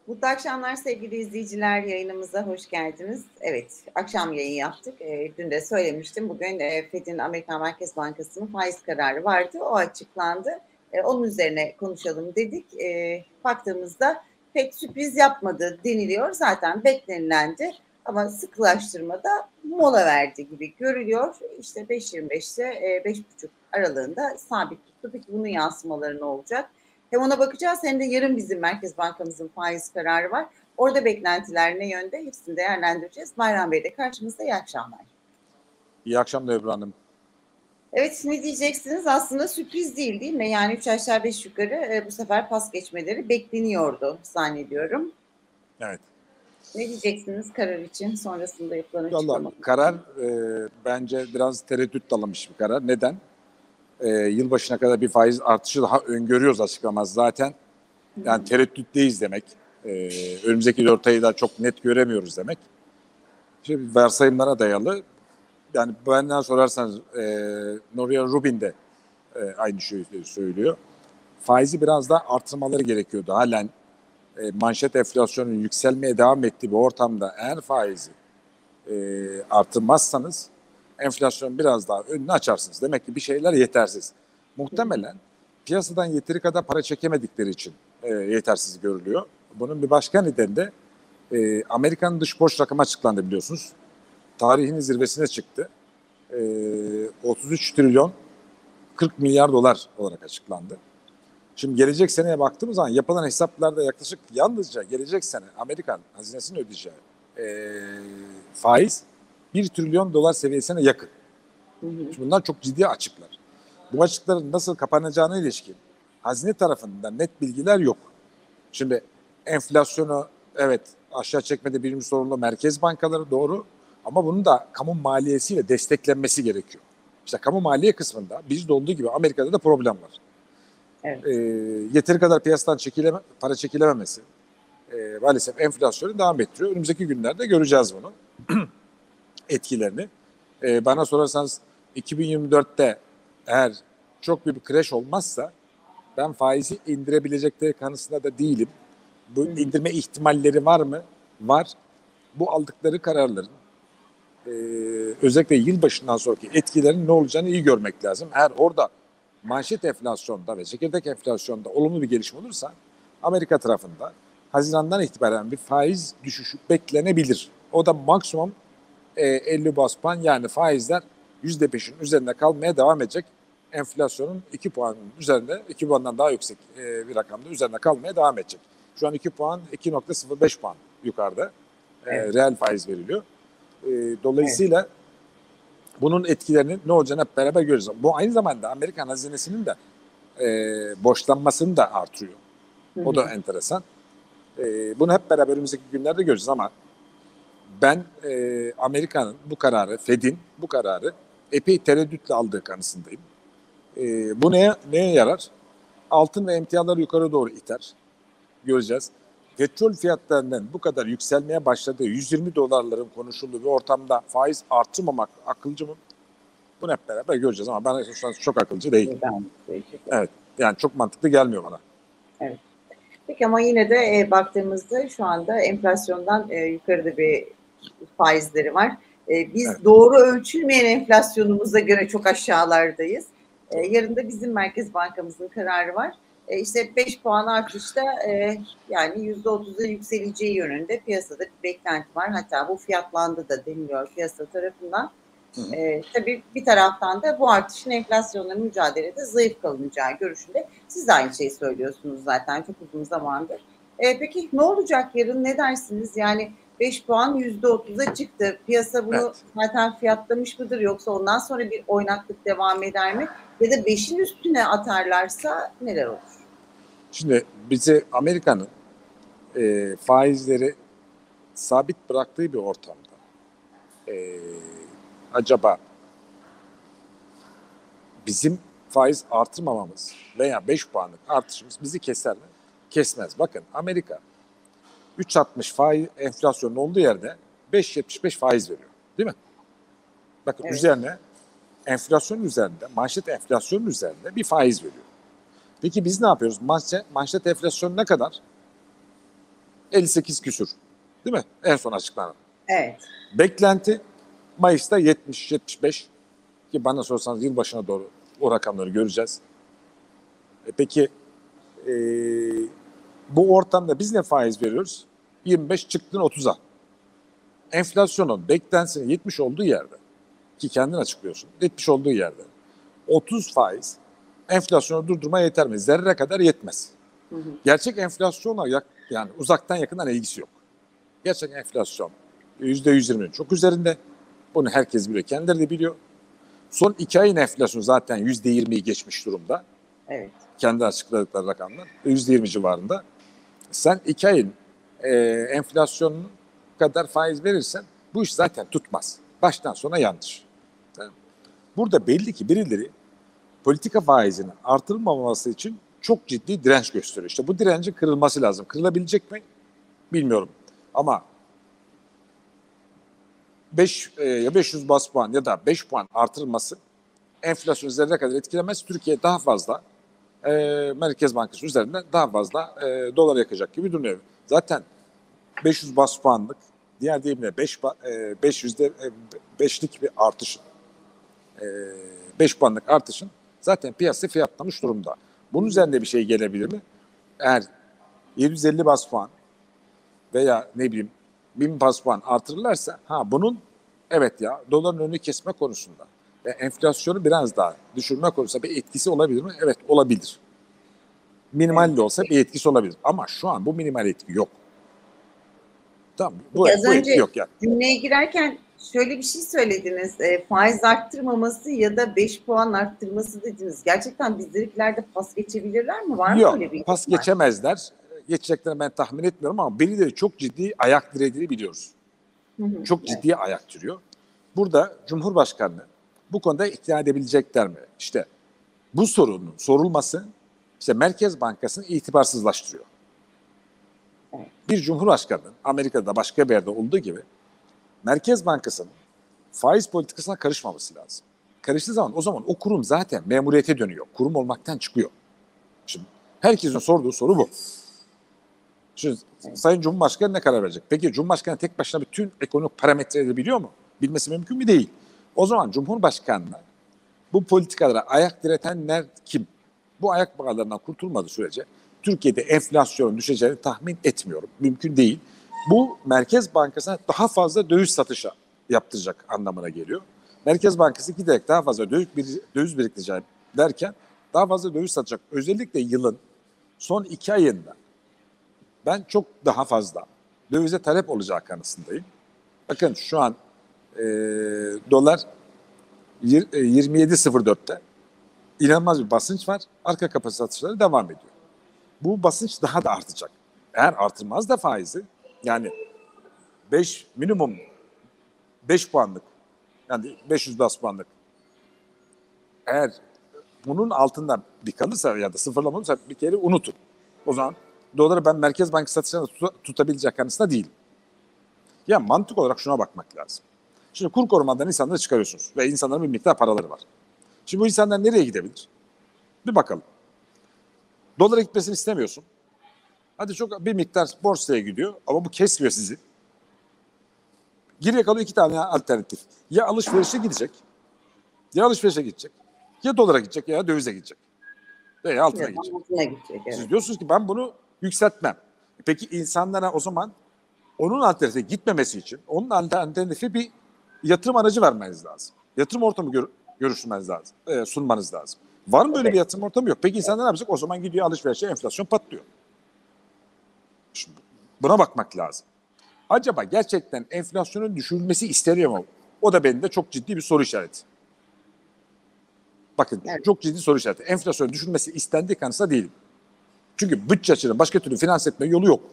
Mutlu akşamlar sevgili izleyiciler, yayınımıza hoş geldiniz. Evet, akşam yayın yaptık. Dün de söylemiştim. Bugün Fed'in Amerikan Merkez Bankası'nın faiz kararı vardı. O açıklandı. Onun üzerine konuşalım dedik. Baktığımızda Fed sürpriz yapmadı deniliyor. Zaten beklenilendi. Ama sıkılaştırmada mola verdi gibi görülüyor. İşte 5.25'te 5.5 aralığında sabit tuttu. Peki bunun yansımaları ne olacak? Hem ona bakacağız hem de yarın bizim Merkez Bankamızın faiz kararı var. Orada beklentiler ne yönde? Hepsini değerlendireceğiz. Bayram Bey de karşımızda. İyi akşamlar. İyi akşamlar Ebru Hanım. Evet, ne diyeceksiniz? Aslında sürpriz değil mi? Yani 3 aşağı 5 yukarı bu sefer pas geçmeleri bekleniyordu zannediyorum. Evet. Ne diyeceksiniz karar için? Sonrasında yapılan açıklama. Karar bence biraz tereddüt dalamış bir karar. Neden? Yılbaşına kadar bir faiz artışı daha öngörüyoruz açıklamaz zaten. Yani tereddütteyiz demek. Önümüzdeki 4 ayı da çok net göremiyoruz demek. Şimdi varsayımlara dayalı. Yani benden sorarsanız Nouriel Rubin de aynı şeyi söylüyor. Faizi biraz daha artırmaları gerekiyordu. Halen manşet enflasyonun yükselmeye devam ettiği bir ortamda eğer faizi artırmazsanız enflasyon biraz daha önünü açarsınız. Demek ki bir şeyler yetersiz. Muhtemelen piyasadan yeteri kadar para çekemedikleri için yetersiz görülüyor. Bunun bir başka nedeni de Amerika'nın dış borç rakamı açıklandı biliyorsunuz. Tarihin zirvesine çıktı. 33 trilyon 40 milyar dolar olarak açıklandı. Şimdi gelecek seneye baktığımız zaman yapılan hesaplarda yaklaşık yalnızca gelecek sene Amerikan hazinesinin ödeyeceği faiz 1 trilyon dolar seviyesine yakın. Şimdi bunlar çok ciddi açıklar. Bu açıkların nasıl kapanacağına ilişkin hazine tarafından net bilgiler yok. Şimdi enflasyonu evet aşağı çekmede birinci sorumlu merkez bankaları doğru ama bunun da kamu maliyesiyle desteklenmesi gerekiyor. İşte kamu maliye kısmında bizde olduğu gibi Amerika'da da problem var. Evet. Yeteri kadar piyasadan para çekilememesi maalesef enflasyonu devam ettiriyor. Önümüzdeki günlerde göreceğiz bunun etkilerini. Bana sorarsanız 2024'te eğer çok büyük bir crash olmazsa ben faizi indirebilecekleri kanısında da değilim. Bu indirme ihtimalleri var mı? Var. Bu aldıkları kararların özellikle yılbaşından sonraki etkilerinin ne olacağını iyi görmek lazım. Eğer orada manşet enflasyonda ve çekirdek enflasyonda olumlu bir gelişme olursa Amerika tarafında Haziran'dan itibaren bir faiz düşüşü beklenebilir. O da maksimum 50 bas puan yani faizler %5'in üzerinde kalmaya devam edecek. Enflasyonun 2 puanın üzerinde, 2 puandan daha yüksek bir rakamda üzerinde kalmaya devam edecek. Şu an 2 puan, 2.05 puan yukarıda reel faiz veriliyor. Dolayısıyla bunun etkilerinin ne olacağını hep beraber göreceğiz. Bu aynı zamanda Amerikan hazinesinin de borçlanmasını da artırıyor. O da enteresan. Bunu hep beraber önümüzdeki günlerde göreceğiz ama ben Amerika'nın bu kararı, Fed'in bu kararı epey tereddütle aldığı kanısındayım. Bu neye yarar? Altın ve emtiaları yukarı doğru iter. Göreceğiz. Petrol fiyatlarının bu kadar yükselmeye başladığı 120 dolarların konuşulduğu bir ortamda faiz artırmamak akılcı mı? Bunu hep beraber göreceğiz ama ben şu an çok akılcı değil. Evet. Yani çok mantıklı gelmiyor bana. Evet. Peki ama yine de baktığımızda şu anda enflasyondan yukarıda bir faizleri var. Biz doğru ölçülmeyen enflasyonumuza göre çok aşağılardayız. Yarın da bizim Merkez Bankamızın kararı var. İşte 5 puan artışta yani %30'a yükseleceği yönünde piyasada bir beklenti var. Hatta bu fiyatlandı da deniliyor piyasa tarafından. Tabii bir taraftan da bu artışın enflasyonla mücadelede zayıf kalınacağı görüşünde. Siz de aynı şeyi söylüyorsunuz zaten çok uzun zamandır. Peki ne olacak yarın, ne dersiniz? Yani 5 puan %30'a çıktı. Piyasa bunu zaten fiyatlamış mıdır yoksa ondan sonra bir oynaklık devam eder mi? Ya da 5'in üstüne atarlarsa neler olur? Şimdi bizi Amerika'nın faizleri sabit bıraktığı bir ortamda acaba bizim faiz artırmamamız veya 5 puanlık artışımız bizi keser mi? Kesmez. Bakın Amerika 3.60 faiz enflasyonun olduğu yerde 5.75 faiz veriyor. Değil mi? Bakın üzerine enflasyonun üzerinde, manşet enflasyonun üzerinde bir faiz veriyor. Peki biz ne yapıyoruz? Manşet enflasyonu ne kadar? 58 küsür. Değil mi? En son açıklanan. Evet. Beklenti Mayıs'ta 70-75 ki bana sorsanız yılbaşına doğru o rakamları göreceğiz. Peki bu ortamda biz ne faiz veriyoruz? 25 çıktın 30'a. Enflasyonun beklentisinin 70 olduğu yerde ki kendin açıklıyorsun 70 olduğu yerde 30 faiz enflasyonu durdurmaya yeter mi? Zerre kadar yetmez. Hı hı. Gerçek enflasyonla yani uzaktan yakından ilgisi yok. Gerçek enflasyon %120'nin çok üzerinde. Bunu herkes biliyor. Kendileri de biliyor. Son 2 ayın enflasyonu zaten %20'yi geçmiş durumda. Evet. Kendi açıkladıkları rakamlar. %20 civarında. Sen 2 ayın enflasyonun kadar faiz verirsen bu iş zaten tutmaz. Baştan sona yanlış. Tamam. Burada belli ki birileri politika faizinin artırılmaması için çok ciddi direnç gösteriyor. İşte bu direncin kırılması lazım. Kırılabilecek mi? Bilmiyorum. Ama 500 bas puan ya da 5 puan artırılması enflasyon zerre kadar etkilemez. Türkiye daha fazla Merkez Bankası üzerinden daha fazla dolar yakacak gibi duruyor. Zaten 500 bas puanlık diğer deyimle 500'de 5'lik bir artışın 5 puanlık artışın zaten piyasa fiyatlamış durumda. Bunun üzerinde bir şey gelebilir mi? Eğer 750 bas puan veya ne bileyim 1000 bas puan artırırlarsa bunun evet ya doların önünü kesme konusunda ve enflasyonu biraz daha düşürme konusunda bir etkisi olabilir mi? Evet olabilir. Minimal de olsa bir etkisi olabilir. Ama şu an bu minimal etki yok. Tamam bu etki yok yani. Cümleye girerken şöyle bir şey söylediniz. Faiz arttırmaması ya da 5 puan arttırması dediniz. Gerçekten bizlerinkiler pas geçebilirler mi? Var mı öyle bir pas geçemezler. Geçeceklerini ben tahmin etmiyorum ama birileri çok ciddi ayak dirediğini biliyoruz. Çok ciddi ayak türüyor. Burada Cumhurbaşkanı bu konuda ikna edebilecekler mi? İşte bu sorunun sorulması işte Merkez Bankası'nı itibarsızlaştırıyor. Evet. Bir Cumhurbaşkanı'nın Amerika'da başka bir yerde olduğu gibi Merkez Bankası'nın faiz politikasına karışmaması lazım. Karıştığı zaman o zaman o kurum zaten memuriyete dönüyor. Kurum olmaktan çıkıyor. Şimdi herkesin sorduğu soru bu. Şimdi Sayın Cumhurbaşkanı ne karar verecek? Peki Cumhurbaşkanı tek başına bütün ekonomik parametreleri biliyor mu? Bilmesi mümkün mü? Değil. O zaman Cumhurbaşkanı'na bu politikalara ayak diretenler kim? Bu ayak bağlarından kurtulmadığı sürece Türkiye'de enflasyonun düşeceğini tahmin etmiyorum. Mümkün değil. Bu Merkez Bankası'na daha fazla döviz satışı yaptıracak anlamına geliyor. Merkez Bankası giderek daha fazla döviz biriktireceğim derken daha fazla döviz satacak. Özellikle yılın son 2 ayında ben çok daha fazla dövize talep olacağı kanısındayım. Bakın şu an dolar 27.04'te inanılmaz bir basınç var. Arka kapı satışları devam ediyor. Bu basınç daha da artacak. Eğer artırmaz da faizi yani minimum 5 puanlık yani 500 bas puanlık eğer bunun altında bir kalırsa ya da sıfırlamalıysa bir kere unutun. O zaman doları ben Merkez Bankası satışlarını tutabilecek kanısında değilim. Ya mantık olarak şuna bakmak lazım. Şimdi kur korumadan insanları çıkarıyorsunuz ve insanların bir miktar paraları var. Şimdi bu insanlar nereye gidebilir? Bir bakalım. Dolara gitmesini istemiyorsun. Hadi çok bir miktar borsaya gidiyor ama bu kesmiyor sizi. Geriye kalıyor 2 tane alternatif. Ya alışverişe gidecek, ya alışverişe gidecek, ya dolara gidecek ya dövize gidecek. Veya altına gidecek. Evet. Siz diyorsunuz ki ben bunu yükseltmem. Peki insanlara o zaman onun alternatife gitmemesi için onun alternatifi bir yatırım aracı vermeniz lazım. Yatırım ortamı görüşmeniz lazım, sunmanız lazım. Var mı böyle bir yatırım ortamı? Yok. Peki insanlar ne yapacak? O zaman gidiyor alışverişe, enflasyon patlıyor. Şimdi buna bakmak lazım. Acaba gerçekten enflasyonun düşürülmesi isteniyor mu? O da benim de çok ciddi bir soru işareti. Bakın çok ciddi soru işareti. Enflasyonun düşürülmesi istendiği kanısında değilim. Çünkü bütçe açığını başka türlü finanse etme yolu yok.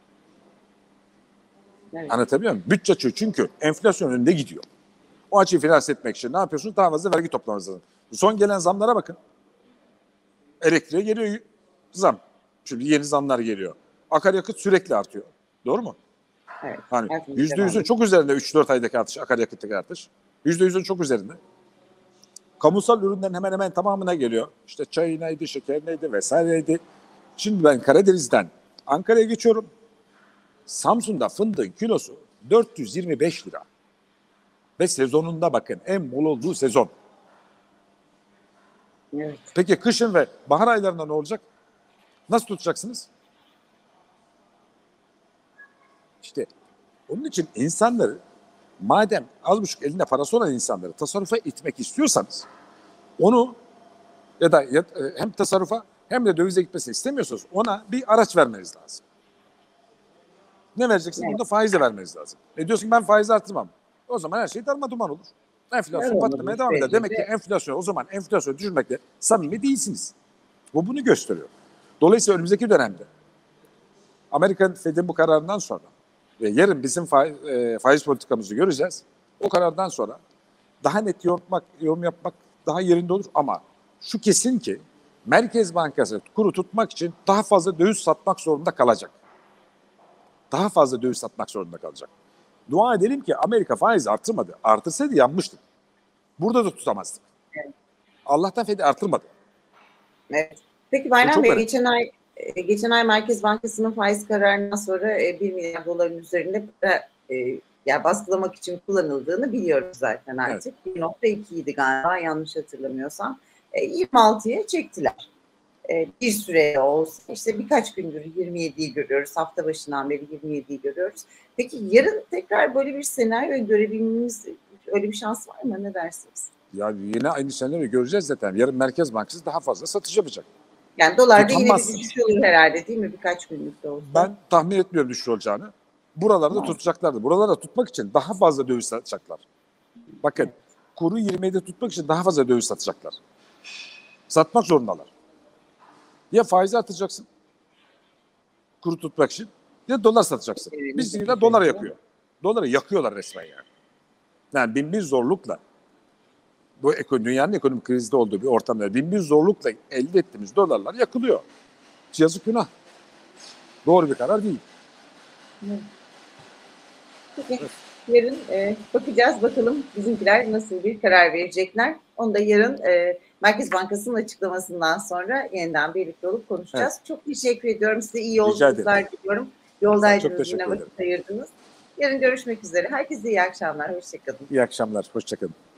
Evet. Anlatabiliyor muyum? Bütçe açığı çünkü enflasyon önünde gidiyor. O açığı finanse etmek için ne yapıyorsunuz? Daha fazla vergi toplamanız lazım. Son gelen zamlara bakın. Elektriğe geliyor zam. Şimdi yeni zamlar geliyor. Akaryakıt sürekli artıyor. Doğru mu? Evet. Hani %100'ün çok üzerinde 3-4 aydaki artış, akaryakıttaki artış. %100'ün çok üzerinde. Kamusal ürünlerin hemen hemen tamamına geliyor. İşte çay neydi, şeker neydi vesaireydi. Şimdi ben Karadeniz'den Ankara'ya geçiyorum. Samsun'da fındığın kilosu 425 lira. Ve sezonunda bakın, en bol olduğu sezon. Evet. Peki kışın ve bahar aylarında ne olacak? Nasıl tutacaksınız? İşte onun için insanları, madem az buçuk elinde parası olan insanları tasarrufa itmek istiyorsanız, onu ya da hem tasarrufa hem de dövize gitmesini istemiyorsanız ona bir araç vermeniz lazım. Ne vereceksiniz? Evet. Bunda faizle vermeniz lazım. Diyorsun ben faizi artırmam. O zaman her şey darma duman olur. Enflasyon Evet, patlamaya devam eder. Demek ki enflasyon, o zaman enflasyonu düşürmekle samimi değilsiniz. Bu bunu gösteriyor. Dolayısıyla önümüzdeki dönemde Amerikan Fed'in bu kararından sonra ve yarın bizim faiz politikamızı göreceğiz. O karardan sonra daha net yorum yapmak daha yerinde olur, ama şu kesin ki Merkez Bankası kuru tutmak için daha fazla döviz satmak zorunda kalacak. Daha fazla döviz satmak zorunda kalacak. Dua edelim ki Amerika faizi artırmadı. Artırsaydı yanmıştık. Burada da tutamazdık. Evet. Allah'tan Fed'i artırmadı. Evet. Peki Bayram çok Bey, önemli. geçen ay Merkez Bankası'nın faiz kararından sonra 1 milyar doların üzerinde yani baskılamak için kullanıldığını biliyoruz zaten artık. Evet. 1.2 idi galiba, yanlış hatırlamıyorsam. 26'ya çektiler. Bir süre olsa, işte birkaç gündür 27'yi görüyoruz. Hafta başından beri 27'yi görüyoruz. Peki yarın tekrar böyle bir senaryo görebilmemiz, öyle bir şans var mı? Ne dersiniz? Ya yine aynı senaryoyu göreceğiz zaten. Yarın Merkez Bankası daha fazla satış yapacak. Yani dolarda yine bir düşüş olur herhalde, değil mi? Birkaç günlük de olsa. Ben tahmin etmiyorum düşüş olacağını. Buralarda tutacaklardı. Buralarda tutmak için daha fazla döviz satacaklar. Bakın, kuru 27'de tutmak için daha fazla döviz satacaklar. Satmak zorundalar. Ya faizi atacaksın kuru tutmak için, ya dolar satacaksın. Bizimkiler dolara yapıyor. Doları yakıyorlar resmen yani. Yani bin bir zorlukla, bu dünyanın ekonomik krizde olduğu bir ortamda bin bir zorlukla elde ettiğimiz dolarlar yakılıyor. Yazık, günah. Doğru bir karar değil. Peki, yarın bakacağız bakalım bizimkiler nasıl bir karar verecekler. Onu da yarın Merkez Bankası'nın açıklamasından sonra yeniden birlikte olup konuşacağız. Evet. Çok teşekkür ediyorum. Size iyi yolculuklar diliyorum. Yoldaydınız, yine vakit ayırdınız. Yarın görüşmek üzere. Herkese iyi akşamlar. Hoşçakalın. İyi akşamlar. Hoşçakalın.